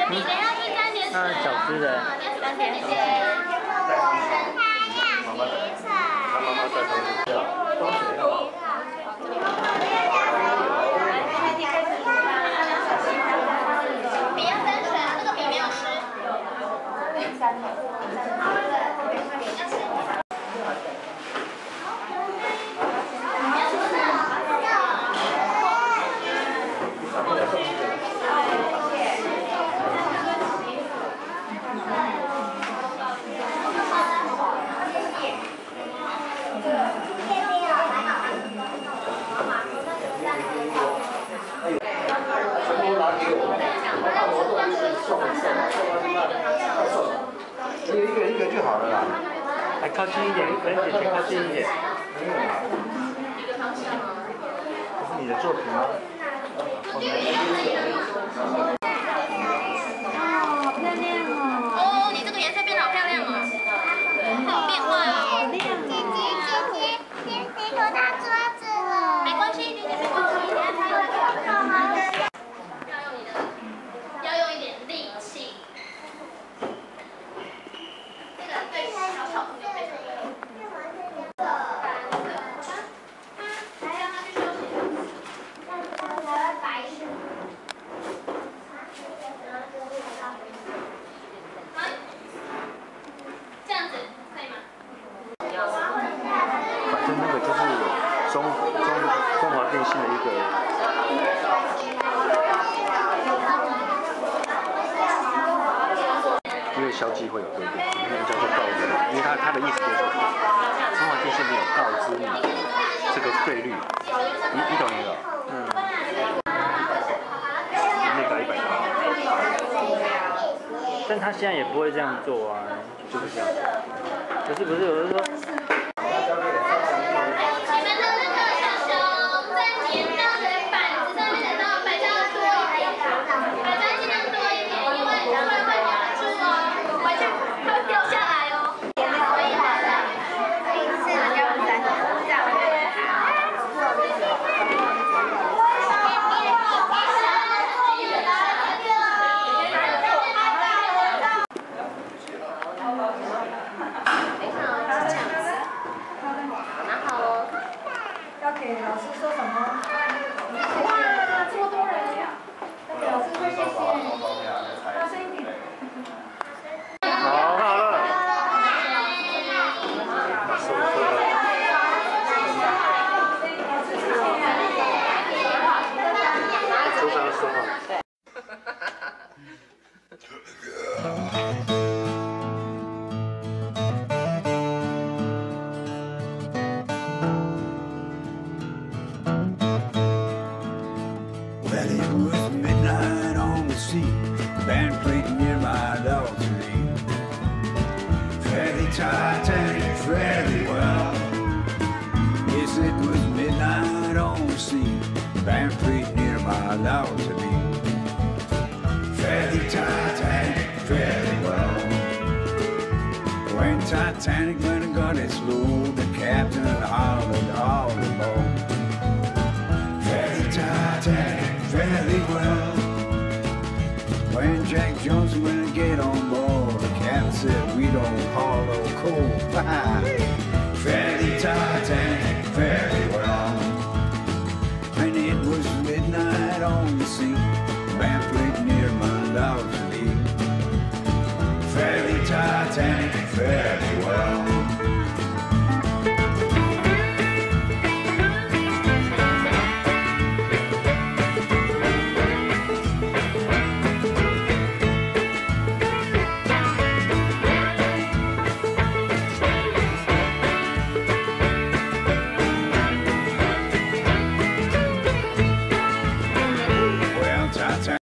那小只的。 三点姐。 妈妈在上面叫。 笔要分水，那个笔没有湿。 一个就好了啦。 还靠近一点，跟姐姐靠近一点。这是你的作品吗？ 好漂亮哦！哦，你这个颜色变得好漂亮哦，好有变化哦。姐拖到桌子了。没关系，姐姐没关系，你看它要用一点力气。这个对小巧朋友非常有用。来让他去休息。白色。好，这样子可以吗？ 反正那个就是中华电信的一个。因为消基会有规定，那个叫做告知，因为他的意思就是说，中华电信没有告知你这个费率，你懂那个？嗯。那个100块。但他现在也不会这样做啊，就是这样。不是，我是说。 老师说什么？哇，这么多人呀！要给老师说谢谢。大声一点。 好了。受伤说话。 Well, it was midnight on the sea, band played near my balcony. Fairly Titanic, fairly well. Yes, it was midnight on the sea, band played near my balcony. Fairly Titanic, fairly well. When Titanic went and got it slow, the captain hollered all alone. Fairly Titanic, fairly well. When Jack Johnson went